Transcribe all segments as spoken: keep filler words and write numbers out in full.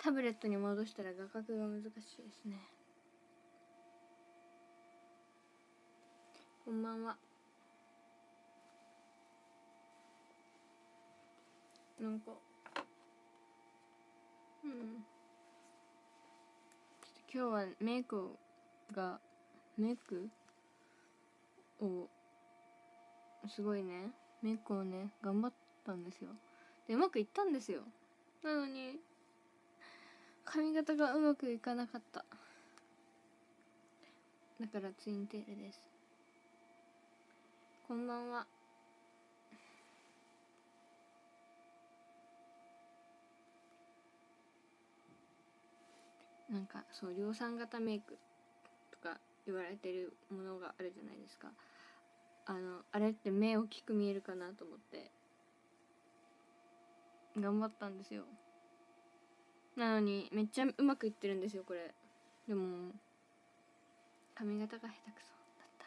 タブレットに戻したら画角が難しいですね。こんばんは。なんかうんちょっと今日はメイクがメイクをすごいねメイクをね頑張ったんですよ。でうまくいったんですよ。なのに髪型がうまくいかなかった。だからツインテールです。こんばんは。なんかそう量産型メイクとか言われてるものがあるじゃないですか。あのあれって目大きく見えるかなと思って頑張ったんですよ。なのにめっちゃうまくいってるんですよこれ。でも髪型が下手くそだった。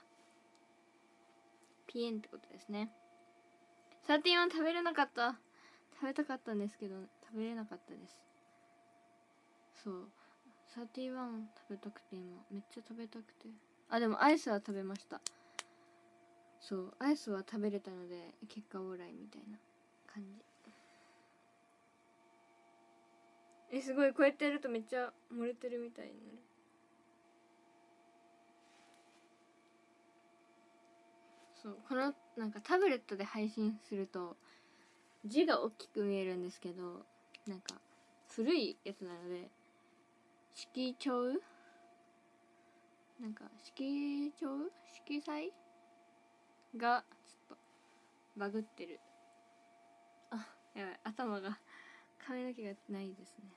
ピエンってことですね。サーティワン食べれなかった。食べたかったんですけど食べれなかったです。そうサーティワン食べたくて今めっちゃ食べたくて。あでもアイスは食べました。そうアイスは食べれたので結果オーライみたいな感じ。えすごいこうやってやるとめっちゃ漏れてるみたいになる。そうこのなんかタブレットで配信すると字が大きく見えるんですけどなんか古いやつなので色調なんか色調色彩がちょっとバグってる。あやばい頭が髪の毛がないですね。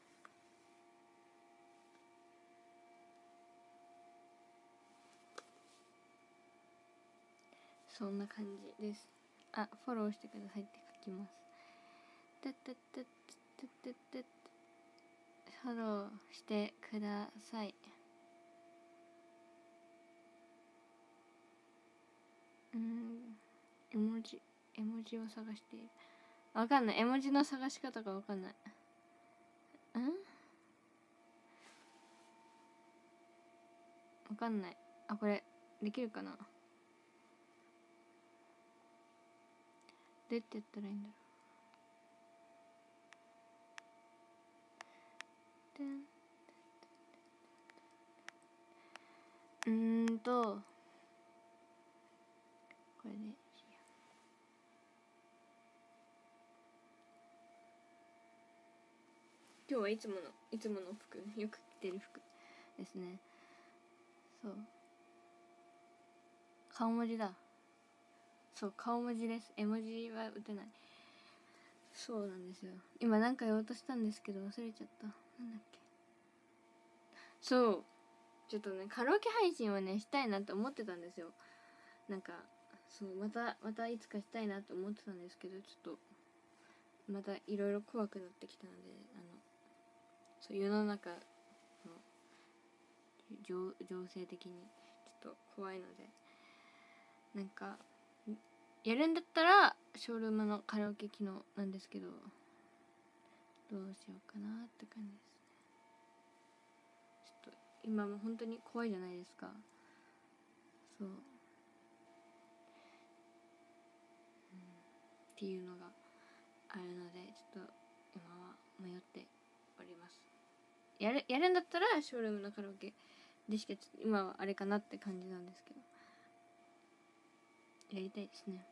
そんな感じです。あフォローしてくださいって書きます。たったったったったったったフォローしてください。うん絵文字絵文字を探している。わかんない絵文字の探し方がわかんない。んわかんない。あこれできるかな。どうやってやったらいいんだろう。うーんとこれで今日はいつものいつもの服よく着てる服ですね。そう顔文字だ。そう顔文字です。絵文字は打てない。そうなんですよ。今なんか言おうとしたんですけど忘れちゃった。なんだっけ。そうちょっとねカラオケ配信をねしたいなって思ってたんですよ。なんかそうまたまたいつかしたいなと思ってたんですけどちょっとまたいろいろ怖くなってきたのであのそう世の中の情情勢的にちょっと怖いのでなんかやるんだったらショールームのカラオケ機能なんですけどどうしようかなって感じですね。ちょっと今も本当に怖いじゃないですか。そう、うん、っていうのがあるのでちょっと今は迷っております。やるやるんだったらショールームのカラオケでしかちょっと今はあれかなって感じなんですけどやりたいですね。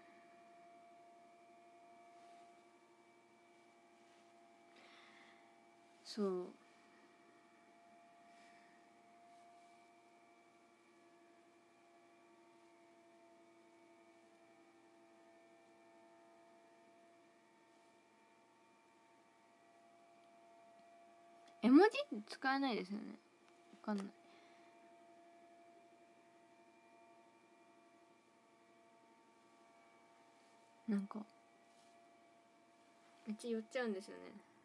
そう絵文字って使えないですよね。わかんない。なんかめっちゃ寄っちゃうんですよね。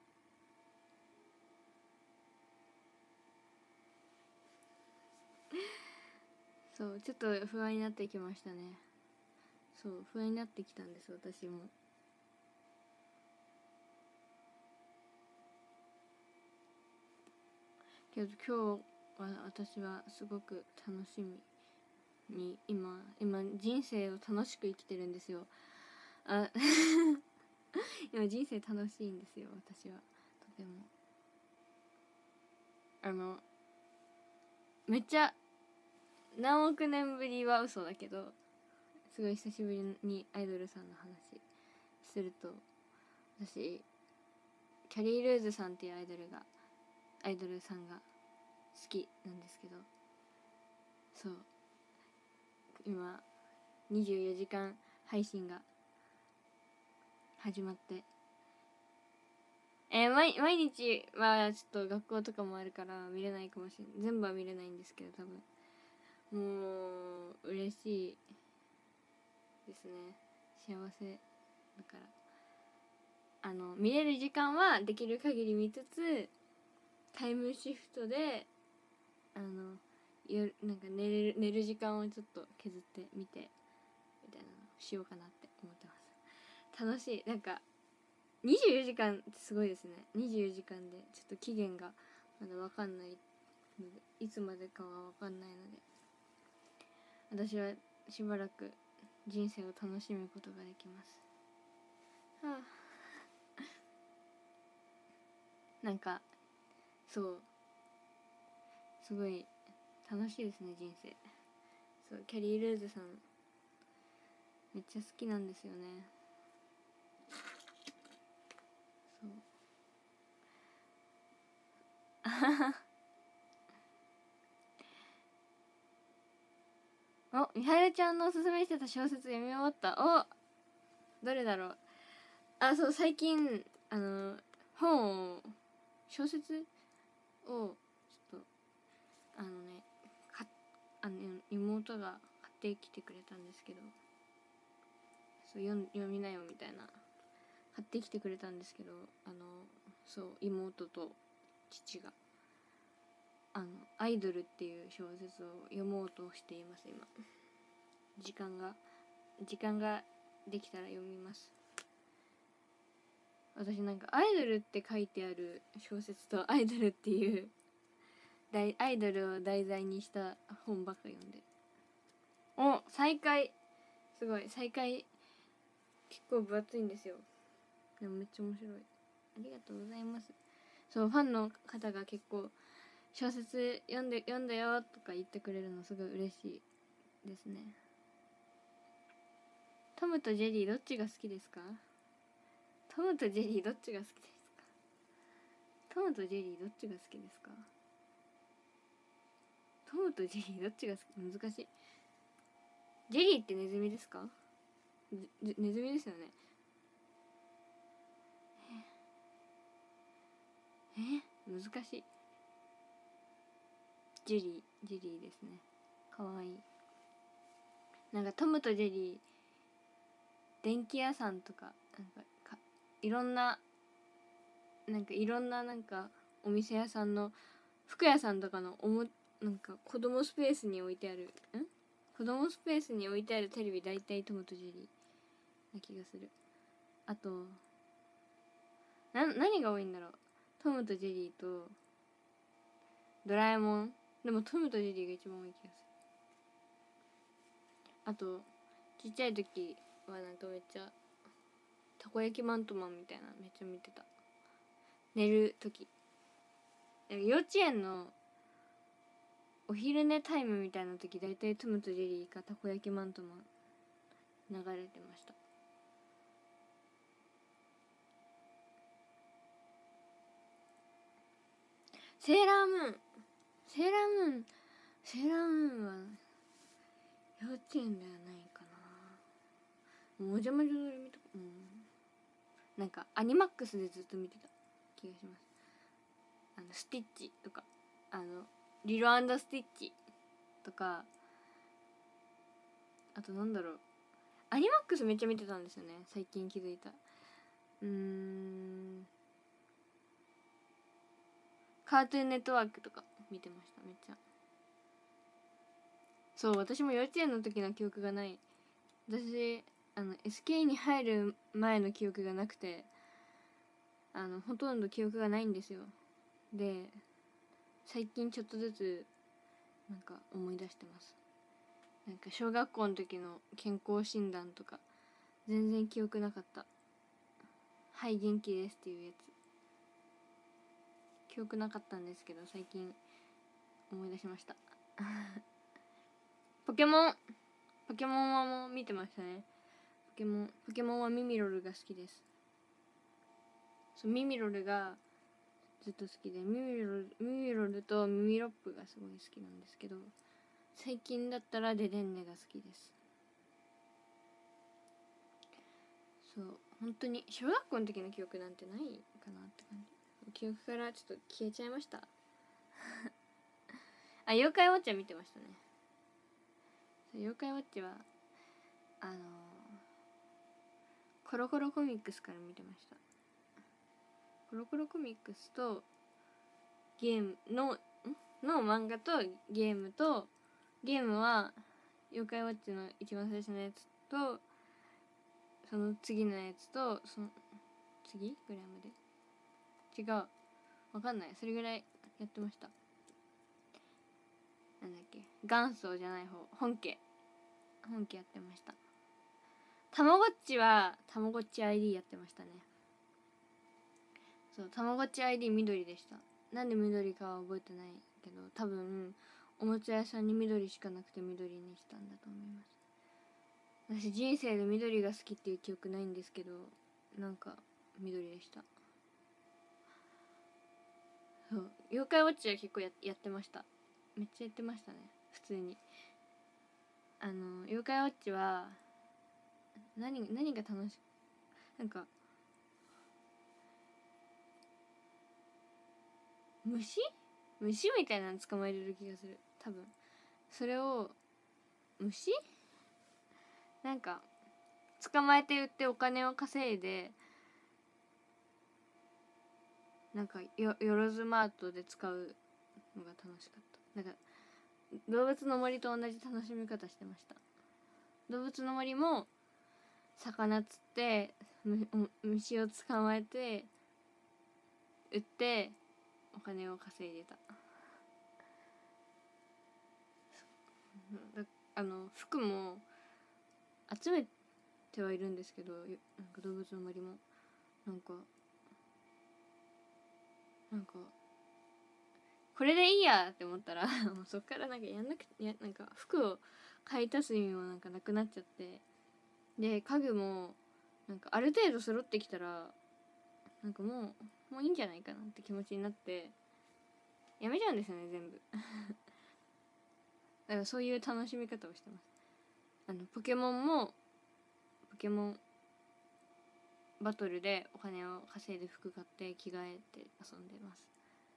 そうちょっと不安になってきましたね。そう不安になってきたんです私も。 けど今日は私はすごく楽しみに今今人生を楽しく生きてるんですよ。あ今人生楽しいんですよ私は。とてもあのめっちゃ何億年ぶりは嘘だけどすごい久しぶりにアイドルさんの話すると、私キャリー・ルーズさんっていうアイドルがアイドルさんが好きなんですけど、そう今にじゅうよじかん配信が始まって、えー、毎, 毎日はちょっと学校とかもあるから見れないかもしれない、全部は見れないんですけど、多分もう嬉しいですね。幸せだから、あの見れる時間はできる限り見つつ、タイムシフトであの夜なんか寝る寝る時間をちょっと削ってみてみたいなのしようかなって思ってます。楽しい。なんかにじゅうよじかんってすごいですね。にじゅうよじかんでちょっと期限がまだ分かんないので、いつまでかは分かんないので、私はしばらく人生を楽しむことができます。はあ、なんかそうすごい楽しいですね人生。そうキャリー・ルーズさんめっちゃ好きなんですよね。そうあははお、みはるちゃんのおすすめしてた小説読み終わった。お、どれだろう。あ、そう最近あの本を小説をちょっとあのねかあの妹が買ってきてくれたんですけど、そう読読みなよみたいな買ってきてくれたんですけど、あのそう妹と父があのアイドルっていう小説を読もうとしています今。時間が時間ができたら読みます。私なんかアイドルって書いてある小説とアイドルっていうアイドルを題材にした本ばっか読んで、お再開すごい再開結構分厚いんですよ。でもめっちゃ面白い。ありがとうございます。そうファンの方が結構小説読んで読んだよとか言ってくれるのすごい嬉しいですね。トムとジェリーどっちが好きですか？トムとジェリーどっちが好きですか？トムとジェリーどっちが好きですか？トムとジェリーどっちが好き？難しい。ジェリーってネズミですか？ネズミですよね。ええ難しい。ジェリージェリーですね。かわいい。なんかトムとジェリー電気屋さんとかなんかかいろんななんかいろんななんかお店屋さんの服屋さんとかのおもなんか子供スペースに置いてあるん子供スペースに置いてあるテレビ大体トムとジェリーな気がする。あとな何が多いんだろう。トムとジェリーとドラえもん。でもトムとジェリーが一番多い気がする。あとちっちゃい時はなんかめっちゃたこ焼きマントマンみたいなめっちゃ見てた。寝る時幼稚園のお昼寝タイムみたいな時だいたいトムとジェリーかたこ焼きマントマン流れてました。セーラームーンセーラームーンセーラームーンは幼稚園ではないかな。もじゃもじゃドレミとか、うん、なんかアニマックスでずっと見てた気がします。あのスティッチとかあのリロ&スティッチとか、あとなんだろう、アニマックスめっちゃ見てたんですよね最近気づいた。うーんカートゥーンネットワークとか見てましためっちゃ。そう私も幼稚園の時の記憶がない。私あの エスケー に入る前の記憶がなくて、あのほとんど記憶がないんですよ。で最近ちょっとずつなんか思い出してます。なんか小学校の時の健康診断とか全然記憶なかった。はい元気ですっていうやつ記憶なかったんですけど、最近思い出しましたポケモンポケモンはもう見てましたね。ポケモンポケモンはミミロルが好きです。そうミミロルがずっと好きで、ミミロルミミロルとミミロップがすごい好きなんですけど、最近だったらデデンネが好きです。そう本当に小学校の時の記憶なんてないかなって感じ。記憶からちょっと消えちゃいましたあ、妖怪ウォッチは見てましたね。妖怪ウォッチはあのー、コロコロコミックスから見てました。コロコロコミックスとゲームのの漫画とゲームと、ゲームは妖怪ウォッチの一番最初のやつとその次のやつとその次ぐらいまで違うわかんない、それぐらいやってました。なんだっけ、元祖じゃない方、本家本家やってました。たまごっちはたまごっち アイディー やってましたね。そうたまごっち アイディー 緑でした。なんで緑かは覚えてないけど、多分おもちゃ屋さんに緑しかなくて緑にしたんだと思います。私人生で緑が好きっていう記憶ないんですけど、なんか緑でした。そう妖怪ウォッチは結構 や, やってました。めっちゃやってましたね普通に。あの妖怪ウォッチは何何が楽しい、なんか虫虫みたいなの捕まえれる気がする。多分それを虫なんか捕まえて売ってお金を稼いで、なんかよよろずマートで使うのが楽しかった。なんか動物の森と同じ楽しみ方してました。動物の森も魚釣って虫を捕まえて売ってお金を稼いでた。あの服も集めてはいるんですけど、なんか動物の森もなんかなんかこれでいいやって思ったらもうそっからなんかやんなくて、やなんか服を買い足す意味もなんかなくなっちゃって、で家具もなんかある程度揃ってきたらなんかもうもういいんじゃないかなって気持ちになってやめちゃうんですよね全部だからそういう楽しみ方をしてます。あのポケモンもポケモンバトルでお金を稼いで服買って着替えて遊んでます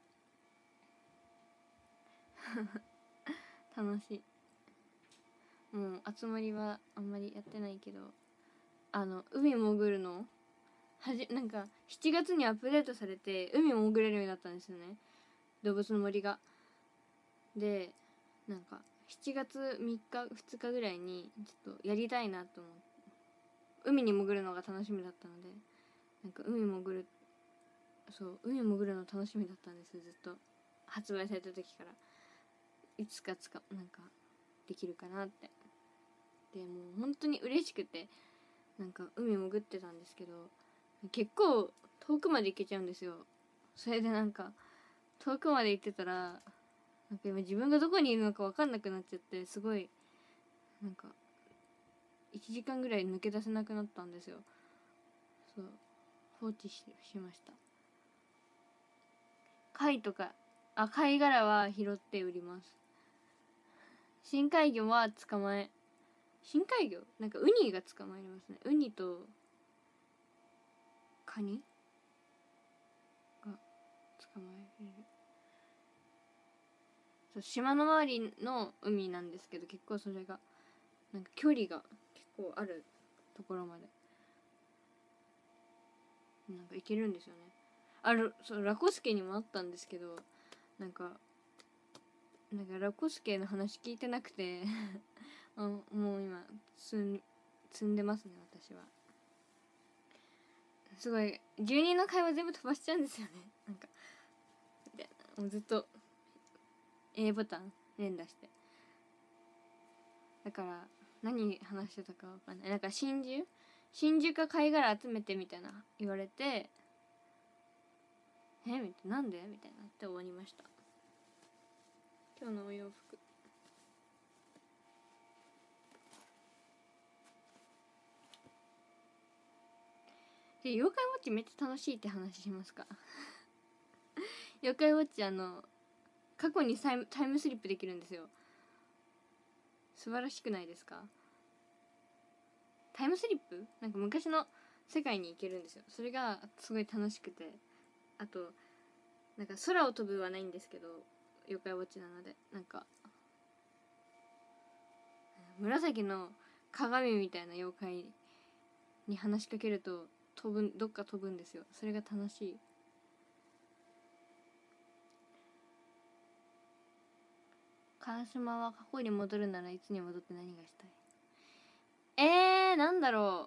楽しい。もう集まりはあんまりやってないけど、あの海潜るのはじなんかしちがつにアップデートされて海潜れるようになったんですよね、動物の森が。でなんかしちがつみっかふつかぐらいにちょっとやりたいなと思って、海に潜るのが楽しみだったので、なんか海潜るそう海潜るの楽しみだったんです、ずっと発売された時から。いつかつかなんかできるかなって。でもう本当に嬉しくてなんか海潜ってたんですけど、結構遠くまで行けちゃうんですよ。それでなんか遠くまで行ってたらなんか今自分がどこにいるのか分かんなくなっちゃって、すごいなんかいちじかんぐらい抜け出せなくなったんですよ。そう放置 し, しました。貝とかあ貝殻は拾って売ります。深海魚は捕まえ深海魚なんかウニが捕まえれますね。ウニとカニが捕まえれる。そう島の周りの海なんですけど、結構それがなんか距離が結構あるところまでなんか行けるんですよね。あるそうラコスケにもあったんですけど、なんかなんかラコスケの話聞いてなくてあもう今積ん積んでますね私は。すごい住人の会話全部飛ばしちゃうんですよね。なんかでもうずっと A ボタン連打して、だから何話してたかわかんない。なんか真珠真珠か貝殻集めてみたいな言われて、えみたいな、なんでみたいなって終わりました。今日のお洋服。で、妖怪ウォッチめっちゃ楽しいって話しますか？妖怪ウォッチ、あの過去にタイムタイムスリップできるんですよ。素晴らしくないですか？タイムスリップなんか昔の世界に行けるんですよ。それがすごい楽しくて、あとなんか空を飛ぶはないんですけど、妖怪ウォッチなので、なんか紫の鏡みたいな妖怪に話しかけると飛ぶ、どっか飛ぶんですよ。それが楽しい。川島は過去に戻るならいつに戻って何がしたい？えー、なんだろ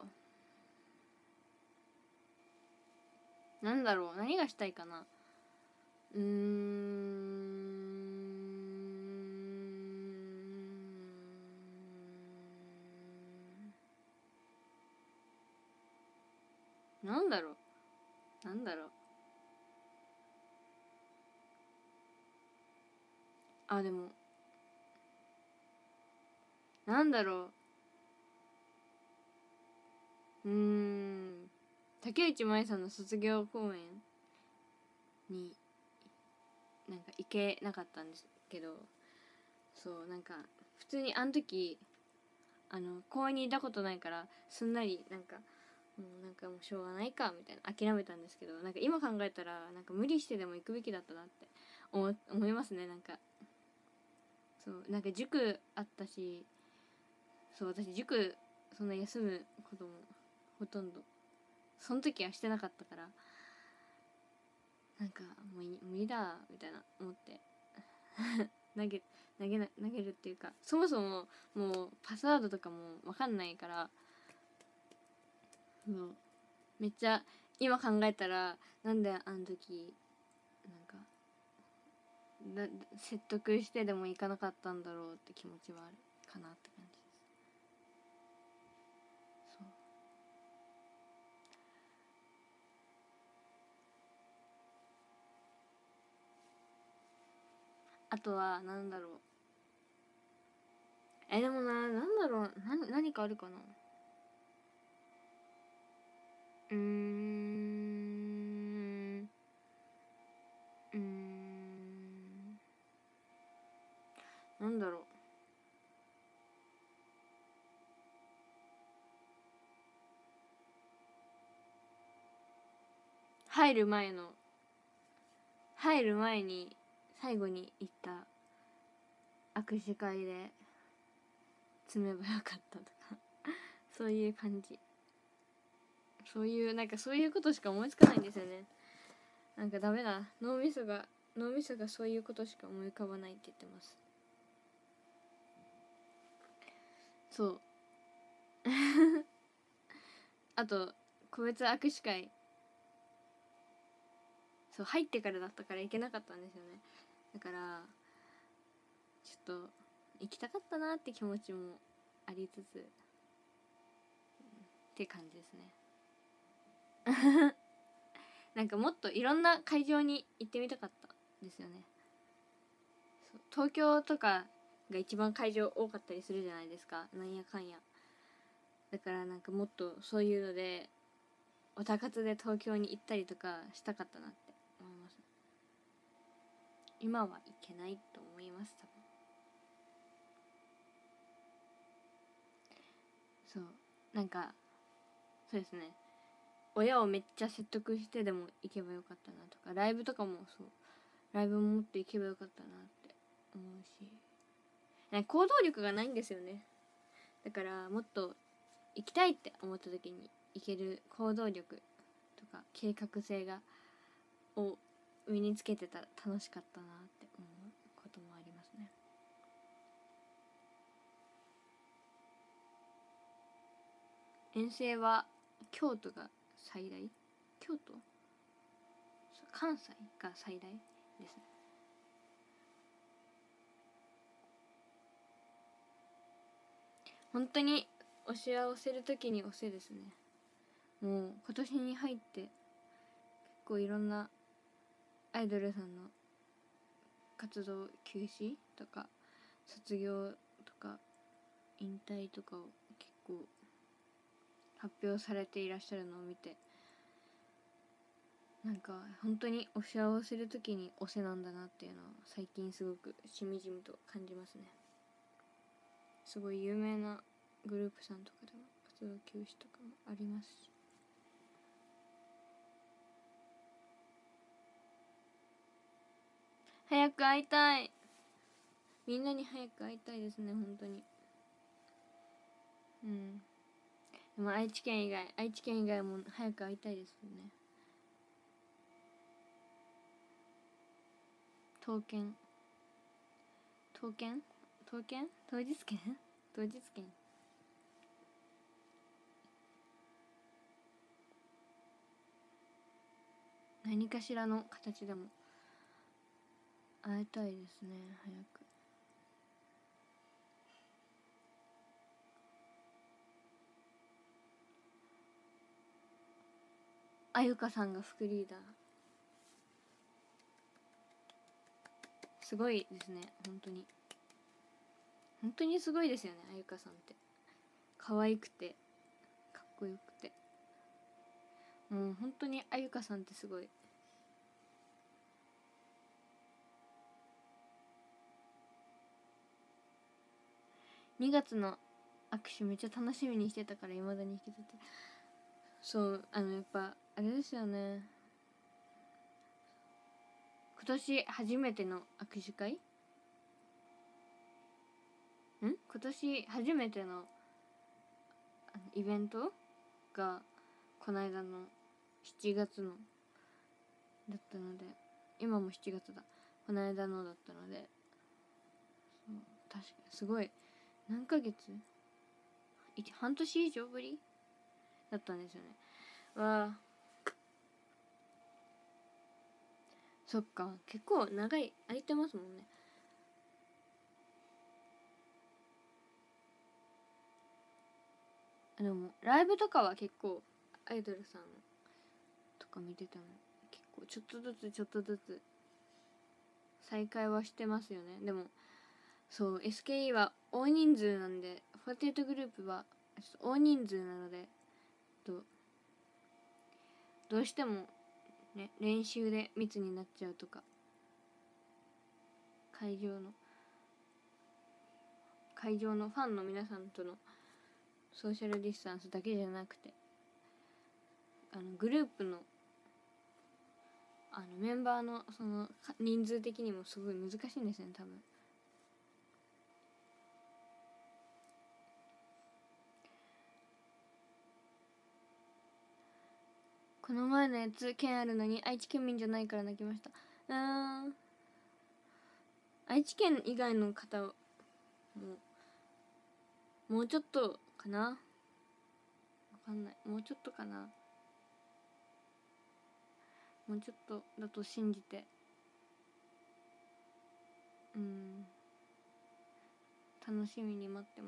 うなんだろう何がしたいかな。うーんなんだろうなんだろうあ、でもなんだろううーん竹内まりさんの卒業公演になんか行けなかったんですけど、そうなんか普通にあの時あの公園にいたことないからすんなりなんかもうなんかもうしょうがないかみたいな諦めたんですけど、なんか今考えたらなんか無理してでも行くべきだったなって思思いますね。なんかそうなんか塾あったし、そう私塾そんな休むこともほとんどその時はしてなかったから、なんかもう無理だみたいな思って投げ投げな投げるっていうか、そもそももうパスワードとかも分かんないから、もうめっちゃ今考えたらなんであの時なんかだ説得してでも行かなかったんだろうって気持ちはあるかなって感じです。そうあとはなんだろうえでもな、なんだろうな、何かあるかな。うーんうーんなんだろう入る前の入る前に最後に言った握手会で積めばよかったとかそういう感じ。そういうなんかそういうことしか思いつかないんですよね。なんかダメだ、脳みそが脳みそがそういうことしか思い浮かばないって言ってます。そうあと個別握手会、そう入ってからだったから行けなかったんですよね。だからちょっと行きたかったなって気持ちもありつつって感じですねなんかもっといろんな会場に行ってみたかったんですよね。そう東京とかが一番会場多かったりするじゃないですか、なんやかんや。だからなんかもっとそういうのでおたかつで東京に行ったりとかしたかったなって思います。今は行けないと思います多分。そうなんかそうですね、親をめっちゃ説得してでも行けばよかったなとか、ライブとかもそうライブももっと行けばよかったなって思うし、なんか行動力がないんですよね。だからもっと行きたいって思った時に行ける行動力とか計画性がを身につけてたら楽しかったなって思うこともありますね。遠征は京都が最大、京都関西が最大ですね。 本当に推しは押せる時に押せですね。もう今年に入って結構いろんなアイドルさんの活動休止とか卒業とか引退とかを結構発表されていらっしゃるのを見て、なんか本当に推しは押せる時に推せなんだなっていうのを最近すごくしみじみと感じますね。すごい有名なグループさんとかでも活動休止とかもありますし、早く会いたい。みんなに早く会いたいですね、本当に。うん。でも愛知県以外、愛知県以外も早く会いたいですよね。刀剣。刀剣刀剣当日券当日券何かしらの形でも会いたいですね、早く。あゆかさんが副リーダー、すごいですね、本当に本当にすごいですよね。あゆかさんって可愛くてかっこよくて、もう本当にあゆかさんってすごい。にがつの握手めっちゃ楽しみにしてたから、未だに引きずって。そう、あのやっぱあれですよね、今年初めての握手会ん今年初めてのあのイベントがこの間のしちがつのだったので、今もしちがつだ、この間のだったので、そう確かにすごい、何ヶ月半年以上ぶりだったんですよね。わあ、そっか、結構長い空いてますもんね。でもライブとかは結構アイドルさんとか見てても結構ちょっとずつちょっとずつ再開はしてますよね。でもそう エスケーイー は大人数なんで、フォーティーエイトグループは大人数なので、とどうしてもね、練習で密になっちゃうとか、会場の会場のファンの皆さんとのソーシャルディスタンスだけじゃなくて、あのグループのあのメンバーのその人数的にもすごい難しいんですね、多分。この前のやつ県あるのに愛知県民じゃないから泣きました。うーん、愛知県以外の方ももうちょっとかな、わかんない、もうちょっとかな、もうちょっとだと信じて、うん、楽しみに待ってます。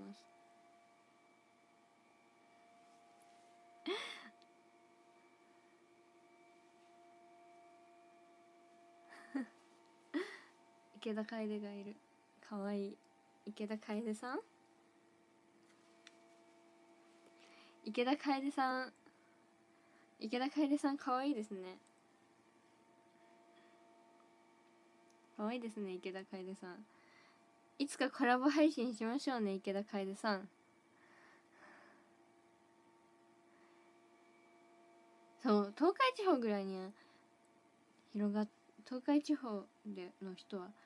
池田楓がいる、かわいい。池田楓さん池田楓さん池田楓さんかわいいですね。かわいいですね、池田楓さん。いつかコラボ配信しましょうね、池田楓さん。そう、東海地方ぐらいには広がっ東海地方での人は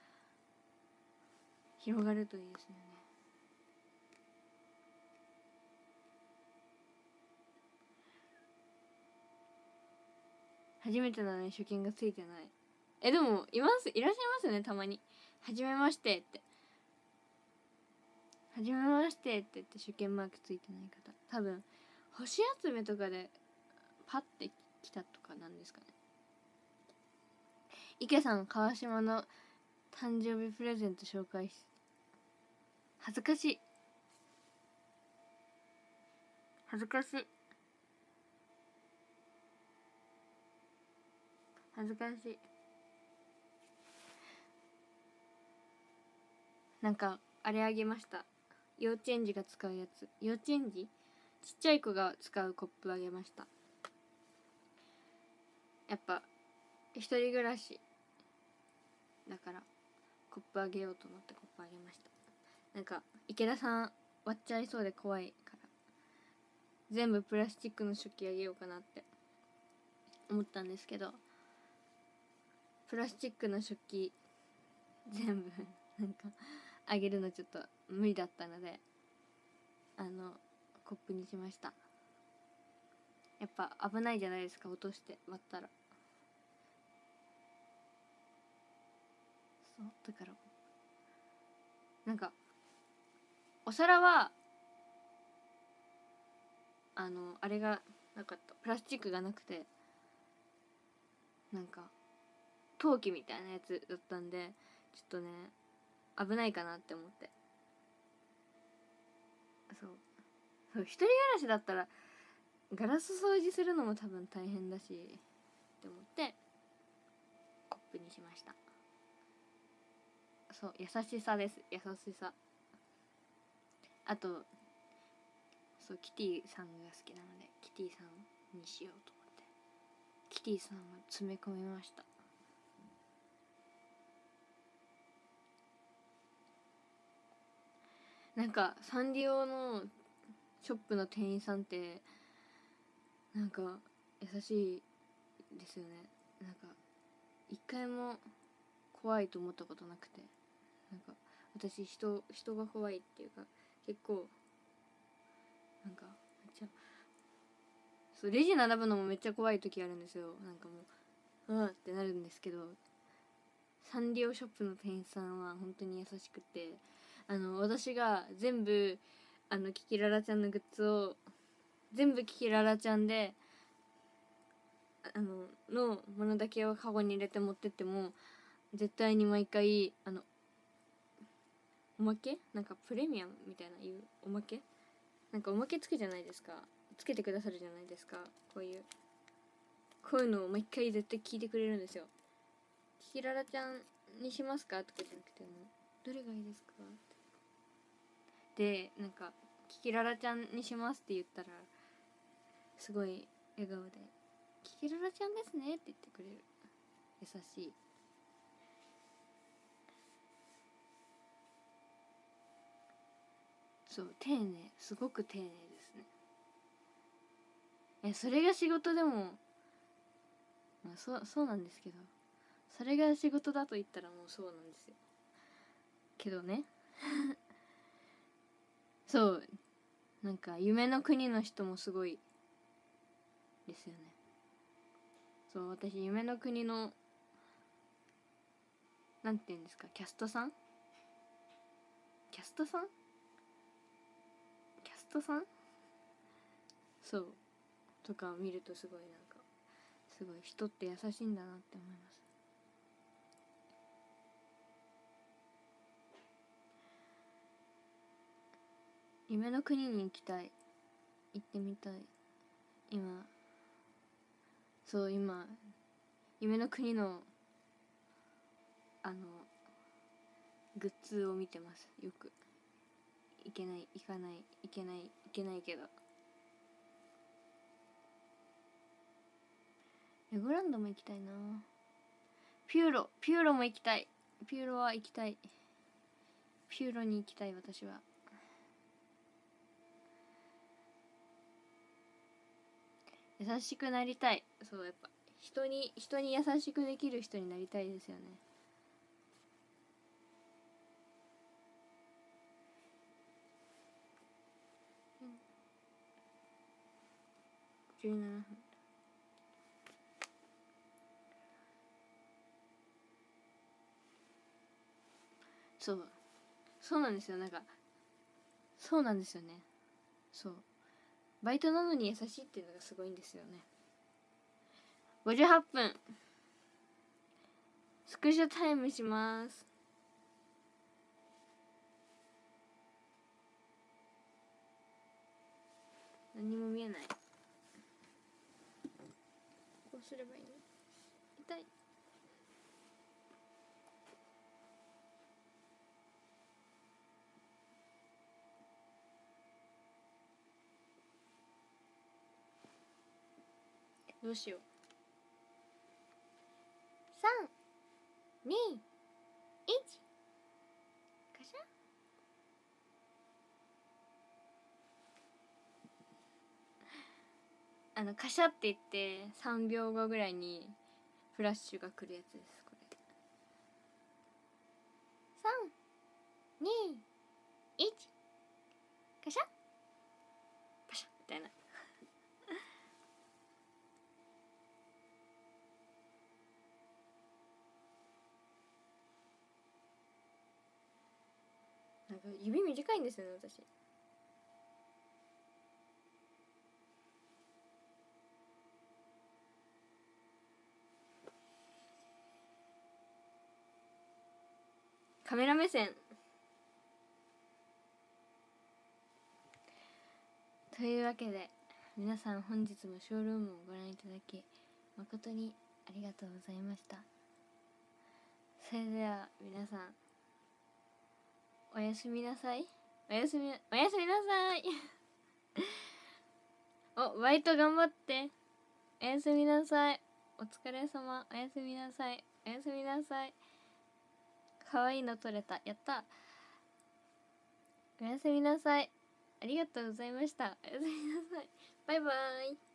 広がるといいですよね。初めてなのに初見がついてない。え、でもいますいらっしゃいますよね、たまに。はじめましてってはじめましてって言って初見マークついてない方、多分星集めとかでパッて来たとかなんですかね。池さん、川島の誕生日プレゼント紹介し、恥ずかしい。 恥ずかしい恥ずかしい。なんかあれあげました。幼稚園児が使うやつ。幼稚園児ちっちゃい子が使うコップあげました。やっぱ一人暮らしだからコップあげようと思ってコップあげました。なんか池田さん割っちゃいそうで怖いから全部プラスチックの食器あげようかなって思ったんですけど、プラスチックの食器全部なんかあげるのちょっと無理だったので、あのコップにしました。やっぱ危ないじゃないですか、落として割ったら。そうだからなんかお皿はあのあれがなかった、プラスチックがなくてなんか陶器みたいなやつだったんでちょっとね危ないかなって思って、そうそう一人暮らしだったらガラス掃除するのも多分大変だしって思ってコップにしました。そう優しさです、優しさ。あとそうキティさんが好きなのでキティさんにしようと思ってキティさんを詰め込みました。なんかサンリオのショップの店員さんってなんか優しいですよね。なんか一回も怖いと思ったことなくて、なんか私人人が怖いっていうか結構なんかめっちゃそうレジ並ぶのもめっちゃ怖い時あるんですよ。なんかもううわってなるんですけど、サンリオショップの店員さんは本当に優しくて、あの私が全部あのキキララちゃんのグッズを全部キキララちゃんであののものだけをカゴに入れて持ってっても絶対に毎回あのおまけなんかプレミアムみたいないうおまけなんかおまけつけじゃないですか、つけてくださるじゃないですか。こういうこういうのを毎回絶対聞いてくれるんですよ。キキララちゃんにしますかとかじゃなくてもどれがいいですかでなんかキキララちゃんにしますって言ったらすごい笑顔でキキララちゃんですねって言ってくれる。優しい。そう丁寧、すごく丁寧ですね。えそれが仕事でもまあそうそうなんですけど、それが仕事だと言ったらもうそうなんですよけどねそうなんか夢の国の人もすごいですよね。そう私夢の国のなんて言うんですか、キャストさんキャストさんキャストさんそうとか見るとすごいなんかすごい人って優しいんだなって思います。夢の国に行きたい、行ってみたい。今そう今夢の国のあのグッズを見てます。よく行けない行かない行けない行けないけどレゴランドも行きたいな。ピューロピューロも行きたい。ピューロは行きたい。ピューロに行きたい。私は優しくなりたい。そうやっぱ人に人に優しくできる人になりたいですよね。じゅうななふん。そうそうなんですよ。なんかそうなんですよね。そうバイトなのに優しいっていうのがすごいんですよね。ごじゅうはっぷんスクショタイムします。 何も見えない。こうすればいいの？痛い。どうしよう。さんにいちカシャ。あのカシャって言ってさんびょうごぐらいにフラッシュが来るやつです。これさんにいちカシャパシャみたいな。なんか指短いんですよね私。カメラ目線というわけで、皆さん本日もショールームをご覧いただき誠にありがとうございました。それでは皆さんおやすみなさい。おやすみおやすみなさい。お、バイト頑張って。おやすみなさい。お疲れ様。おやすみなさい。おやすみなさい。かわいいの撮れた。やった。おやすみなさい。ありがとうございました。おやすみなさい。バイバーイ。